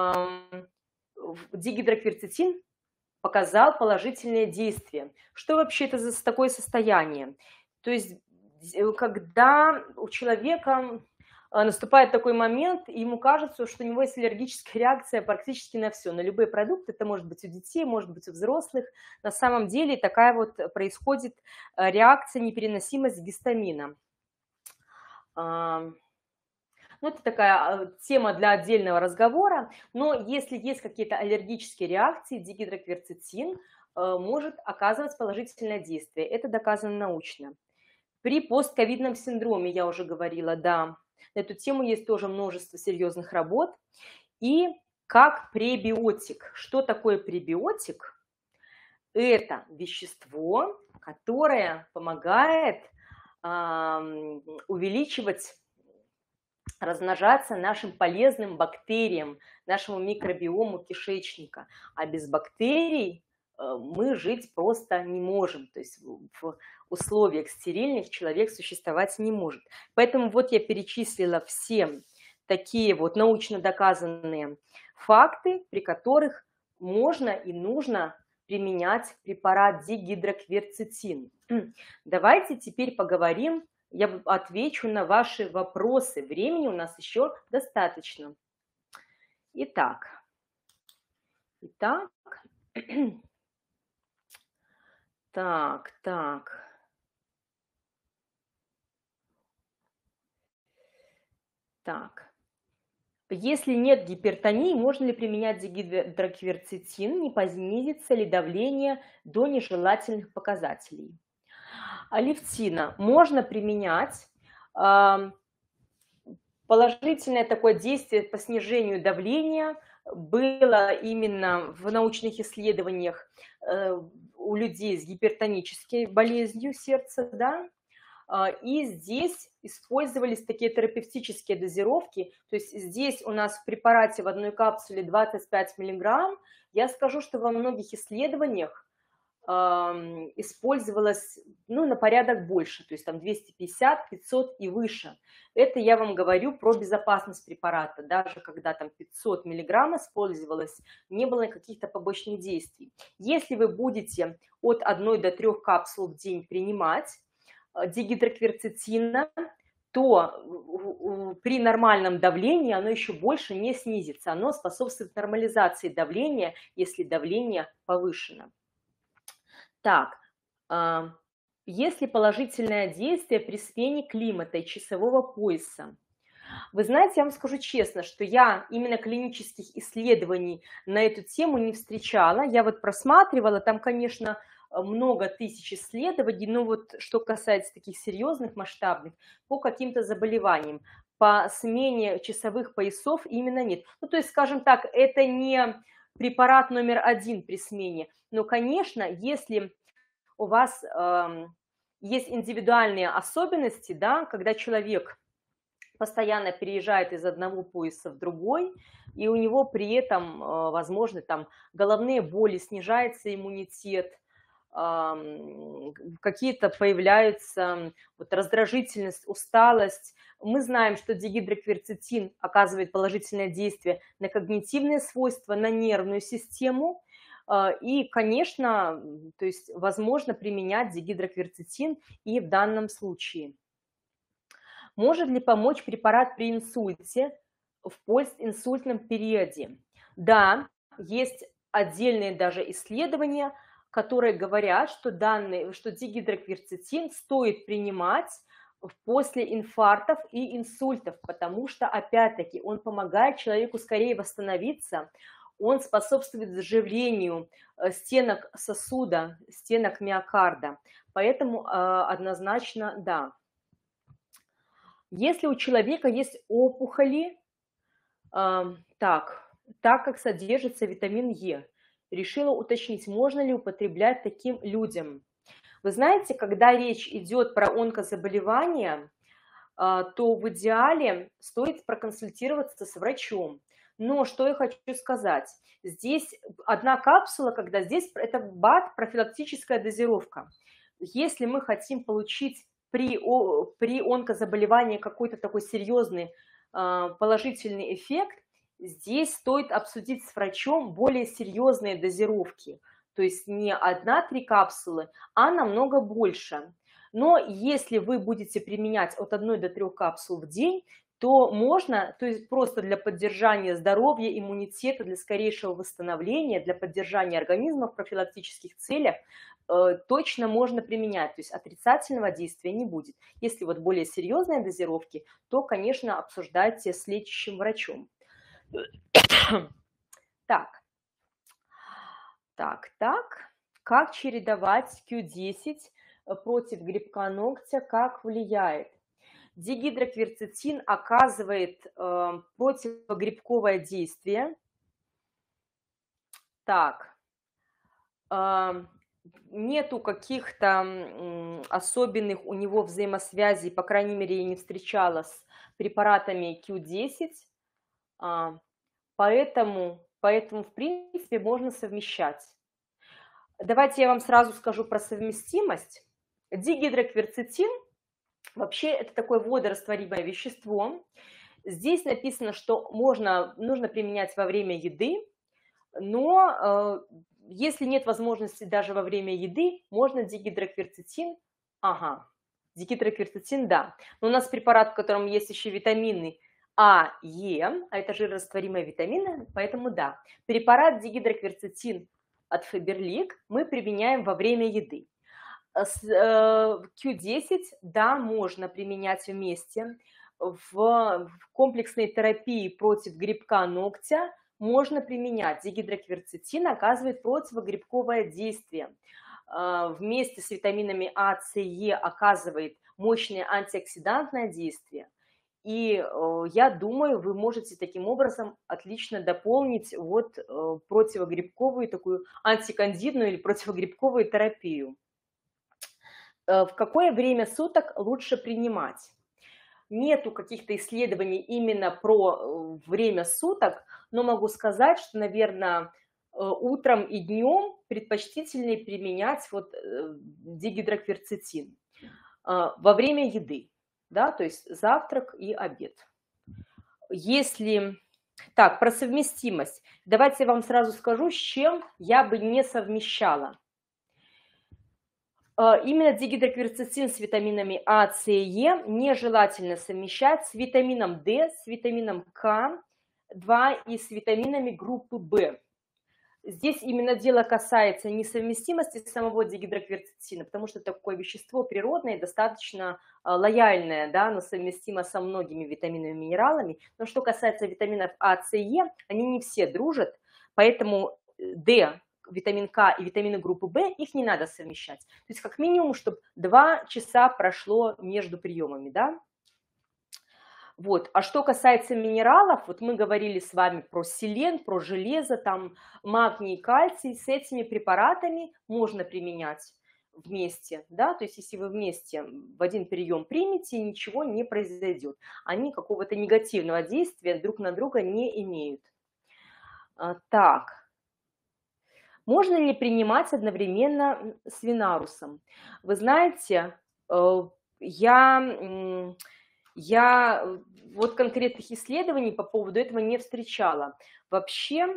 Speaker 1: дигидрокверцетин показал положительное действие. Что вообще это за такое состояние? То есть, когда у человека наступает такой момент, и ему кажется, что у него есть аллергическая реакция практически на все, на любые продукты. Это может быть у детей, может быть у взрослых. На самом деле такая вот происходит реакция, непереносимость гистамина. Ну, это такая тема для отдельного разговора. Но если есть какие-то аллергические реакции, дигидрокверцетин может оказывать положительное действие. Это доказано научно. При постковидном синдроме, я уже говорила, да, на эту тему есть тоже множество серьезных работ. И как пребиотик. Что такое пребиотик? Это вещество, которое помогает э, увеличивать, размножаться нашим полезным бактериям, нашему микробиому кишечника. А без бактерий э, мы жить просто не можем. То есть в условиях стерильных человек существовать не может. Поэтому вот я перечислила все такие вот научно доказанные факты, при которых можно и нужно применять препарат дигидрокверцетин. Давайте теперь поговорим, я отвечу на ваши вопросы. Времени у нас еще достаточно. Итак, итак, так, так. Так, если нет гипертонии, можно ли применять дигидрокверцетин, не понизится ли давление до нежелательных показателей? Алевтина можно применять. Положительное такое действие по снижению давления было именно в научных исследованиях у людей с гипертонической болезнью сердца, да. И здесь использовались такие терапевтические дозировки. То есть здесь у нас в препарате в одной капсуле двадцать пять миллиграмм. Я скажу, что во многих исследованиях э, использовалось ну, на порядок больше. То есть там двести пятьдесят, пятьсот и выше. Это я вам говорю про безопасность препарата. Даже когда там пятьсот миллиграмм использовалось, не было каких-то побочных действий. Если вы будете от одной до трёх капсул в день принимать дигидрокверцетина, то при нормальном давлении оно еще больше не снизится. Оно способствует нормализации давления, если давление повышено. Так, есть ли положительное действие при смене климата и часового пояса? Вы знаете, я вам скажу честно, что я именно клинических исследований на эту тему не встречала. Я вот просматривала, там, конечно, много тысяч исследований, но вот что касается таких серьезных, масштабных, по каким-то заболеваниям. по смене часовых поясов именно нет. Ну, то есть, скажем так, это не препарат номер один при смене. Но, конечно, если у вас эм, есть индивидуальные особенности, да, когда человек постоянно переезжает из одного пояса в другой, и у него при этом, э, возможно, там головные боли, снижается иммунитет, ам, какие-то появляются вот раздражительность, усталость. Мы знаем, что дигидрокверцетин оказывает положительное действие на когнитивные свойства, на нервную систему. А, И, конечно, м, то есть возможно применять дигидрокверцетин и в данном случае. Может ли помочь препарат при инсульте в постинсультном периоде? Да, есть отдельные даже исследования, которые говорят, что, данный, что дигидрокверцетин стоит принимать в- после инфарктов и инсультов, потому что, опять-таки, он помогает человеку скорее восстановиться, он способствует заживлению э, стенок сосуда, стенок миокарда. Поэтому э, однозначно да. Если у человека есть опухоли, ам, так, так как содержится витамин Е, решила уточнить, можно ли употреблять таким людям. Вы знаете, когда речь идет про онкозаболевания, а, то в идеале стоит проконсультироваться с врачом. Но что я хочу сказать, здесь одна капсула, когда здесь это БАД, профилактическая дозировка. Если мы хотим получить при, о- при онкозаболевании какой-то такой серьезный а, положительный эффект, здесь стоит обсудить с врачом более серьезные дозировки. То есть не одна-три капсулы, а намного больше. Но если вы будете применять от одной до трёх капсул в день, то можно, то есть просто для поддержания здоровья, иммунитета, для скорейшего восстановления, для поддержания организма в профилактических целях, э, точно можно применять, то есть отрицательного действия не будет. Если вот более серьезные дозировки, то, конечно, обсуждайте с лечащим врачом. Так, так, так. Как чередовать кью десять против грибка ногтя, как влияет? Дигидрокверцетин оказывает э, противогрибковое действие. Так, э, нету каких-то м, особенных у него взаимосвязей, по крайней мере, я не встречала с препаратами кью десять, а, поэтому, поэтому, в принципе, можно совмещать. Давайте я вам сразу скажу про совместимость. Дигидрокверцетин вообще это такое водорастворимое вещество. Здесь написано, что можно, нужно применять во время еды, но э, если нет возможности даже во время еды, можно дигидрокверцетин. Ага, дигидрокверцетин, да. Но у нас препарат, в котором есть еще витамины А, Е, а это жирорастворимые витамины, поэтому да. Препарат дигидрокверцетин от Faberlic мы применяем во время еды. С, э, кью десять, да, можно применять вместе. В, в комплексной терапии против грибка ногтя можно применять. Дигидрокверцетин оказывает противогрибковое действие. А, Вместе с витаминами А, С, Е оказывает мощное антиоксидантное действие. И э, я думаю, вы можете таким образом отлично дополнить вот э, противогрибковую такую антикандидную или противогрибковую терапию. Э, В какое время суток лучше принимать? Нету каких-то исследований именно про э, время суток, но могу сказать, что, наверное, утром и днем предпочтительнее применять вот э, дигидрокверцетин а, во время еды, да, то есть завтрак и обед. Если так, про совместимость. Давайте я вам сразу скажу, с чем я бы не совмещала. А, Именно дигидрокверцетин с витаминами А, С и Е нежелательно совмещать с витамином D, с витамином К два и с витаминами группы В. Здесь именно дело касается несовместимости самого дигидрокверцетина, потому что это такое вещество природное, достаточно а, лояльное, да, оно совместимо со многими витаминами и минералами. Но что касается витаминов А, С и Е, они не все дружат, поэтому D, витамин К и витамины группы В, их не надо совмещать. То есть как минимум, чтобы два часа прошло между приемами, да. Вот. А что касается минералов, вот мы говорили с вами про селен, про железо, там магний, кальций. С этими препаратами можно применять вместе, да, то есть если вы вместе в один прием примете, ничего не произойдет. Они какого-то негативного действия друг на друга не имеют. А, так, можно ли принимать одновременно с винарусом? Вы знаете, э, я, м, я э, вот конкретных исследований по поводу этого не встречала. Вообще,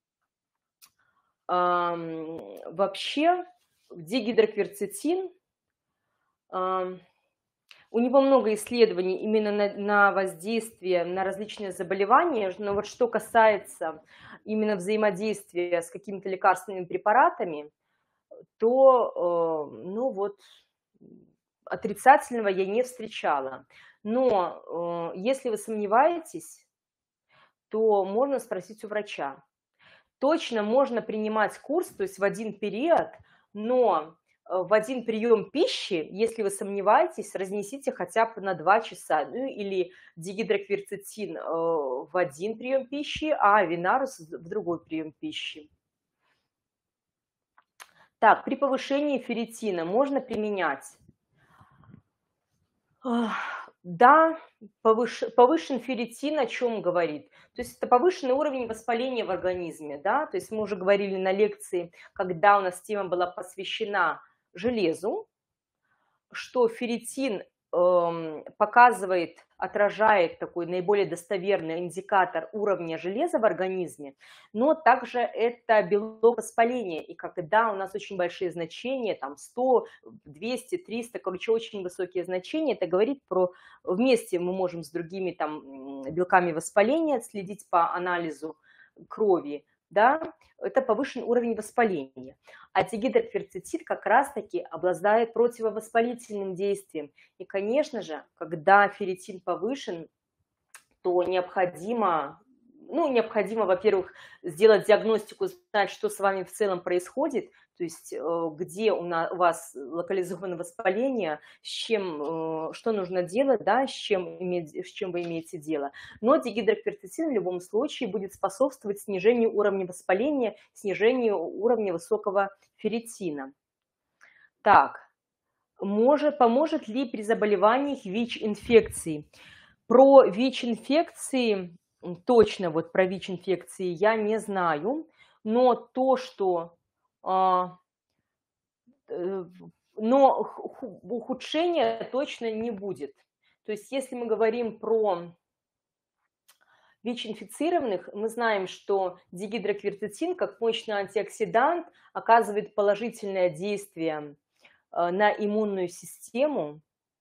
Speaker 1: ам, вообще дигидрокверцетин, ам, у него много исследований именно на, на воздействие на различные заболевания, но вот что касается именно взаимодействия с какими-то лекарственными препаратами, то, э, ну вот, отрицательного я не встречала. Но э, если вы сомневаетесь, то можно спросить у врача. Точно можно принимать курс, то есть в один период, но э, в один прием пищи, если вы сомневаетесь, разнесите хотя бы на два часа. Ну или дигидрокверцетин э, в один прием пищи, а винарус в другой прием пищи. Так, при повышении ферритина можно применять. Да, повыш, повышен ферритин о чем говорит? То есть это повышенный уровень воспаления в организме, да, то есть мы уже говорили на лекции, когда у нас тема была посвящена железу, что ферритин эм, показывает, отражает такой наиболее достоверный индикатор уровня железа в организме, но также это белок воспаления. И когда у нас очень большие значения, там сто, двести, триста, короче, очень высокие значения, это говорит про вместе мы можем с другими там белками воспаления следить по анализу крови, да, это повышен уровень воспаления. А дигидрокверцетин как раз-таки обладает противовоспалительным действием. И, конечно же, когда ферритин повышен, то необходимо, ну, необходимо, во-первых, сделать диагностику, знать, что с вами в целом происходит, то есть где у, нас, у вас локализовано воспаление, с чем, что нужно делать, да, с чем, иметь, с чем вы имеете дело. Но дигидрокверцетин в любом случае будет способствовать снижению уровня воспаления, снижению уровня высокого ферритина. Так, может, поможет ли при заболеваниях ВИЧ-инфекции? Про ВИЧ-инфекции, точно вот про ВИЧ-инфекции я не знаю, но то, что... А, э, но ухудшения точно не будет. То есть если мы говорим про ВИЧ-инфицированных, мы знаем, что дигидрокверцетин, как мощный антиоксидант, оказывает положительное действие на иммунную систему.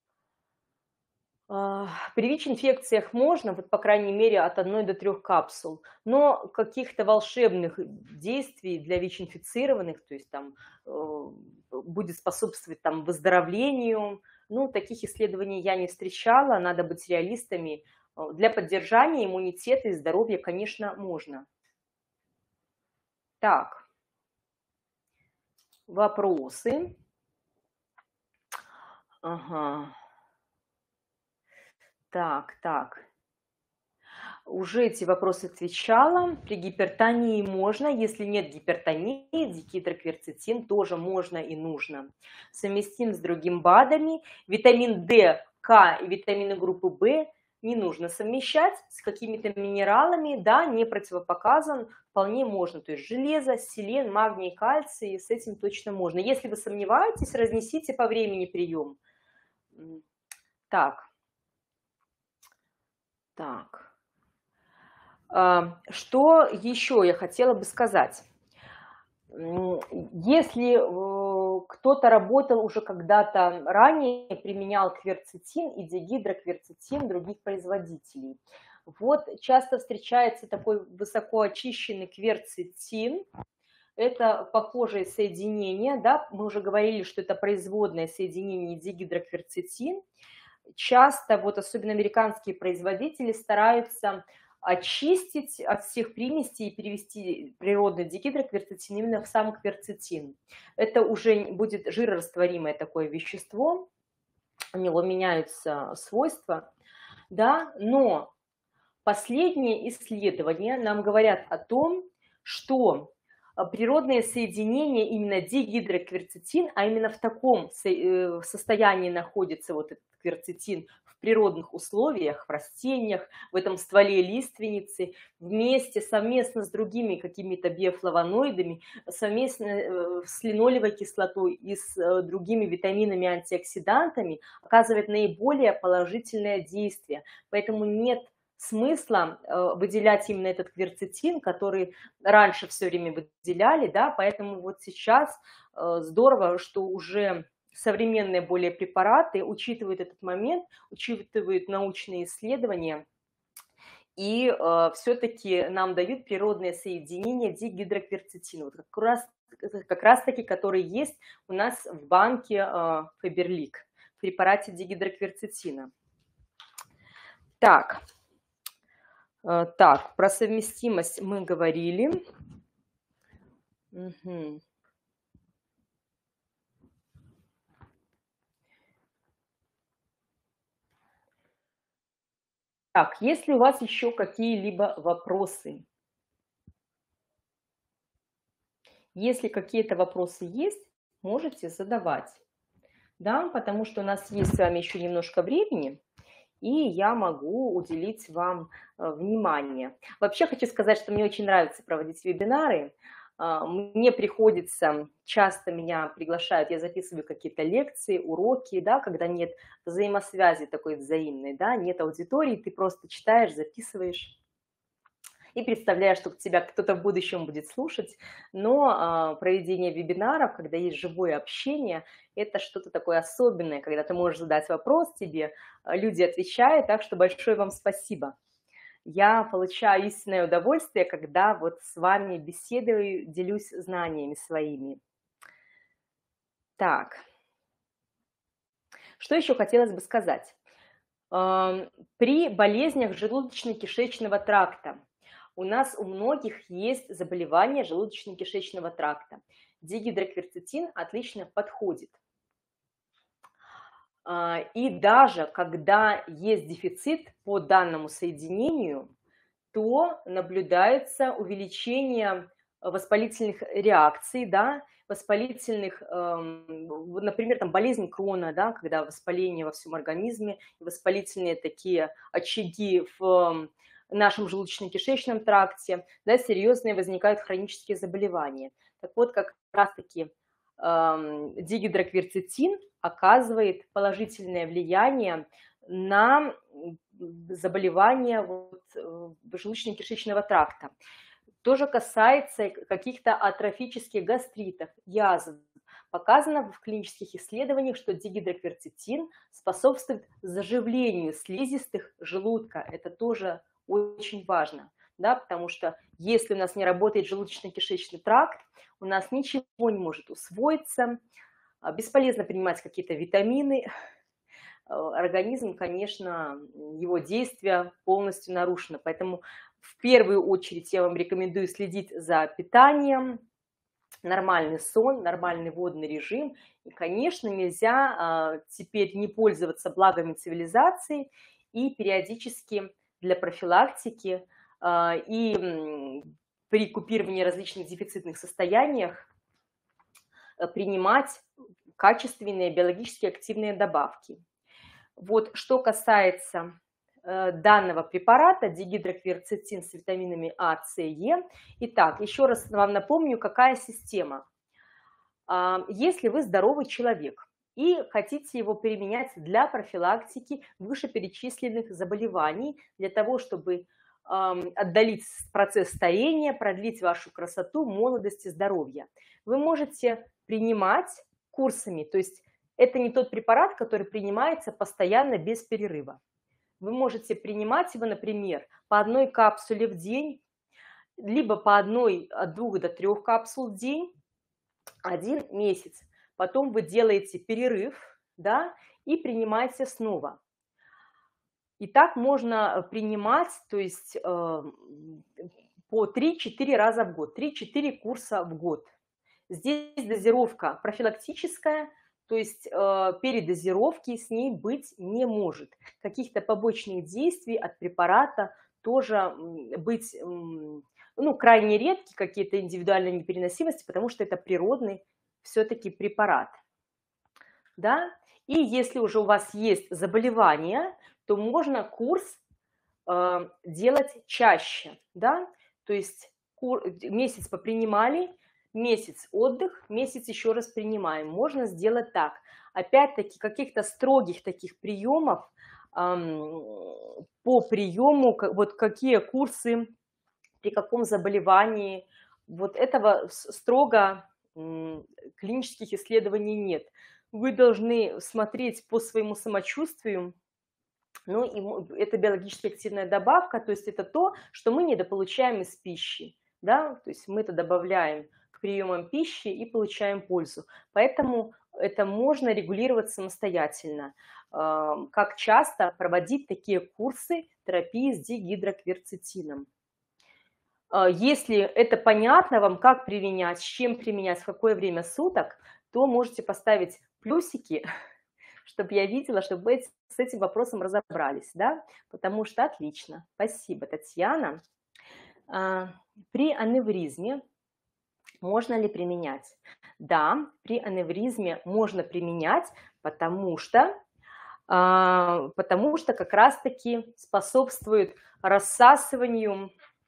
Speaker 1: При ВИЧ-инфекциях можно, вот по крайней мере, от одной до трёх капсул, но каких-то волшебных действий для ВИЧ-инфицированных, то есть там э, будет способствовать там выздоровлению, ну, таких исследований я не встречала, надо быть реалистами. Для поддержания иммунитета и здоровья, конечно, можно. Так, вопросы. Ага. Так, так. Уже эти вопросы отвечала. При гипертонии можно, если нет гипертонии, дигидрокверцетин тоже можно и нужно. Совместим с другими БАДами. Витамин D, К и витамины группы В не нужно совмещать с какими-то минералами, да, не противопоказан, вполне можно. То есть железо, селен, магний, кальций, с этим точно можно. Если вы сомневаетесь, разнесите по времени прием. Так. Так. Что еще я хотела бы сказать? Если кто-то работал уже когда-то ранее, применял кверцетин и дигидрокверцетин других производителей, вот часто встречается такой высокоочищенный кверцетин. Это похожее соединение, да, мы уже говорили, что это производное соединение дигидрокверцетин. Часто, вот особенно американские производители стараются очистить от всех примесей и перевести природный дигидрокверцетин именно в сам кверцетин. Это уже будет жирорастворимое такое вещество, у него меняются свойства. да, но последние исследования нам говорят о том, что а, природные соединения, именно дигидрокверцетин, а именно в таком со- э, состоянии находится вот этот кверцетин в природных условиях, в растениях, в этом стволе лиственницы, вместе, совместно с другими какими-то биофлавоноидами, совместно э, с линолевой кислотой и с э, другими витаминами, антиоксидантами, оказывает наиболее положительное действие. Поэтому нет смысла э, выделять именно этот кверцетин, который раньше все время выделяли, да, поэтому вот сейчас э, здорово, что уже современные более препараты учитывают этот момент, учитывают научные исследования и э, все-таки нам дают природные соединения дигидрокверцетина, вот как раз, как раз таки, которые есть у нас в банке э, Фаберлик, в препарате дигидрокверцетина. Так, Э, Так, про совместимость мы говорили. Мгм. Так, есть ли у вас еще какие-либо вопросы? Если какие-то вопросы есть, можете задавать. Да, потому что у нас есть с вами еще немножко времени, и я могу уделить вам э, внимание. Вообще хочу сказать, что мне очень нравится проводить вебинары. А, Мне приходится, часто меня приглашают, я записываю какие-то лекции, уроки, да, когда нет взаимосвязи такой взаимной, да, нет аудитории, ты просто читаешь, записываешь и представляешь, что тебя кто-то в будущем будет слушать. Но а, проведение вебинаров, когда есть живое общение, это что-то такое особенное, когда ты можешь задать вопрос, тебе а, люди отвечают, так что большое вам спасибо. Я получаю истинное удовольствие, когда вот с вами беседую, делюсь знаниями своими. Так, что еще хотелось бы сказать? Ам, При болезнях желудочно-кишечного тракта у нас у многих есть заболевания желудочно-кишечного тракта. Дигидрокверцетин отлично подходит. А, И даже когда есть дефицит по данному соединению, то наблюдается увеличение воспалительных реакций, да, воспалительных, эм, вот, например, там болезнь Крона, да, когда воспаление во всем организме, воспалительные такие очаги в эм, нашем желудочно-кишечном тракте, да, серьезные возникают хронические заболевания. Так вот, как раз-таки эм, дигидрокверцетин оказывает положительное влияние на заболевания вот, э, желудочно-кишечного тракта. То же касается каких-то атрофических гастритов, язв. Показано в клинических исследованиях, что дигидрокверцетин способствует заживлению слизистых желудка. Это тоже очень важно, да, потому что если у нас не работает желудочно-кишечный тракт, у нас ничего не может усвоиться, а, бесполезно принимать какие-то витамины, э, организм, конечно, его действие полностью нарушено. Поэтому в первую очередь я вам рекомендую следить за питанием, нормальный сон, нормальный водный режим. И, конечно, нельзя а, теперь не пользоваться благами цивилизации и периодически для профилактики а, и м, при купировании различных дефицитных состояниях э, принимать качественные биологически активные добавки. Вот что касается э, данного препарата, дигидрокверцетин с витаминами А, С, Е. Итак, еще раз вам напомню, какая система. А, Если вы здоровый человек и хотите его применять для профилактики вышеперечисленных заболеваний, для того, чтобы ам, отдалить процесс старения, продлить вашу красоту, молодость и здоровье, вы можете принимать курсами, то есть это не тот препарат, который принимается постоянно без перерыва. Вы можете принимать его, например, по одной капсуле в день, либо по одной от двух до трех капсул в день, один месяц. Потом вы делаете перерыв, да, и принимаете снова. И так можно принимать, то есть э, по три-четыре раза в год, три-четыре курса в год. Здесь дозировка профилактическая, То есть э, передозировки с ней быть не может. Каких-то побочных действий от препарата тоже м, быть, м, ну, крайне редки, какие-то индивидуальные непереносимости, потому что это природный все-таки препарат. Да? И если уже у вас есть заболевание, то можно курс э, делать чаще, да, то есть кур- месяц попринимали, месяц отдых, месяц еще раз принимаем. Можно сделать так. Опять-таки, каких-то строгих таких приемов эм, по приему, ка- вот какие курсы, при каком заболевании, вот этого с- строго м, клинических исследований нет. Вы должны смотреть по своему самочувствию. Ну, и мо это биологически активная добавка, то есть это то, что мы недополучаем из пищи, да, то есть мы это добавляем к приемам пищи и получаем пользу. Поэтому это можно регулировать самостоятельно. Ам, как часто проводить такие курсы терапии с дигидрокверцетином. А, Если это понятно вам, как применять, с чем применять, в какое время суток, то можете поставить плюсики, чтобы я видела, чтобы вы с этим вопросом разобрались, да, потому что отлично. Спасибо, Татьяна. А, При аневризме можно ли применять? Да, при аневризме можно применять, потому что, а, потому что как раз-таки способствует рассасыванию,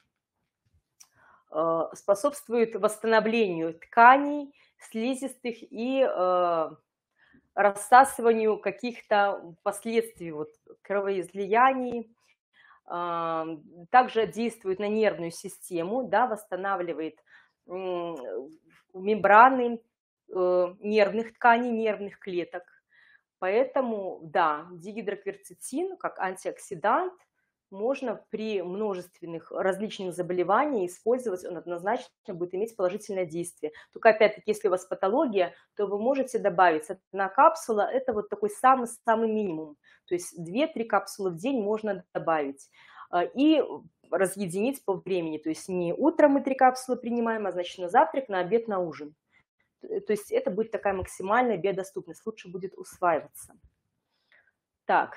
Speaker 1: э, способствует восстановлению тканей, слизистых и э, рассасыванию каких-то последствий, вот, кровоизлияний. А, Также действует на нервную систему, да, восстанавливает м, мембраны э, нервных тканей, нервных клеток. Поэтому, да, дигидрокверцетин как антиоксидант можно при множественных различных заболеваниях использовать, он однозначно будет иметь положительное действие. Только опять-таки, если у вас патология, то вы можете добавить одна капсула, это вот такой самый-самый минимум. То есть две-три капсулы в день можно добавить. А, И разъединить по времени. То есть не утром мы три капсулы принимаем, а значит на завтрак, на обед, на ужин. То есть это будет такая максимальная биодоступность, лучше будет усваиваться. Так,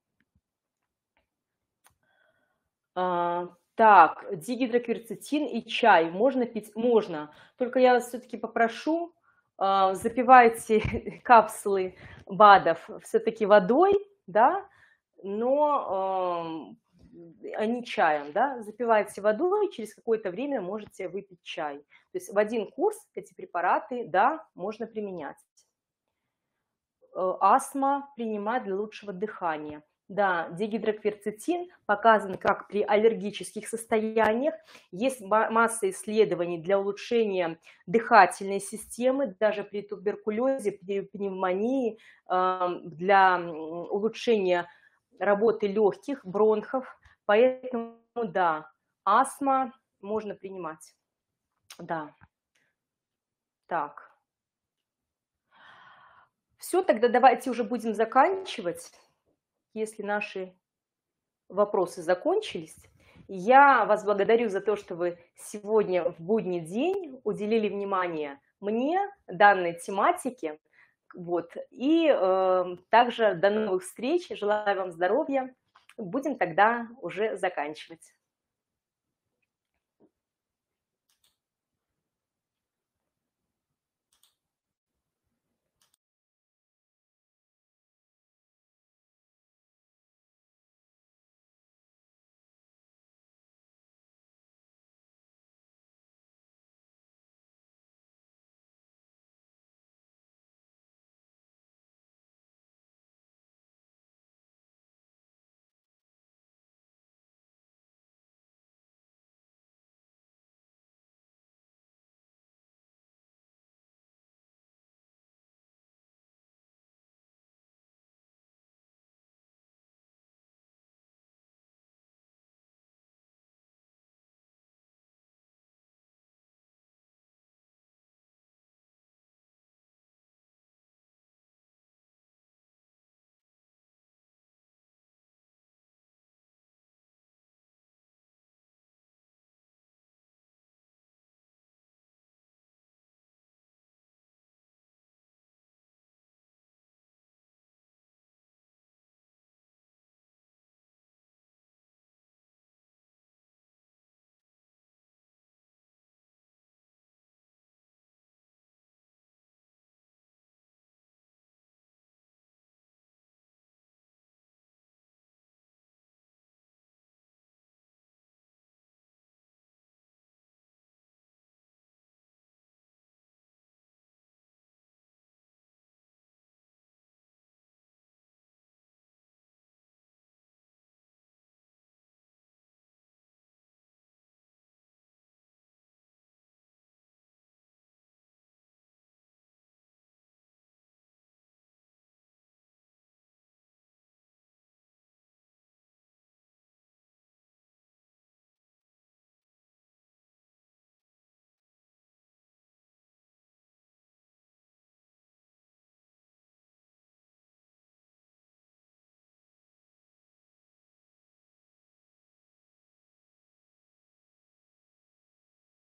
Speaker 1: а, так, дигидрокверцетин и чай можно пить? Можно. Только я вас все-таки попрошу, а, запивайте капсулы БАДов все-таки водой, да, но а не чаем, да, запивайте водой, через какое-то время можете выпить чай. То есть в один курс эти препараты, да, можно применять. Э, астма принимать для лучшего дыхания. Да, дигидрокверцетин показан как при аллергических состояниях. Есть масса исследований для улучшения дыхательной системы, даже при туберкулезе, при пневмонии, для улучшения работы легких, бронхов. Поэтому, да, астма можно принимать. Да, так. Все, тогда давайте уже будем заканчивать. Если наши вопросы закончились, я вас благодарю за то, что вы сегодня в будний день уделили внимание мне, данной тематике. Вот. И э, также до новых встреч. Желаю вам здоровья. Будем тогда уже заканчивать.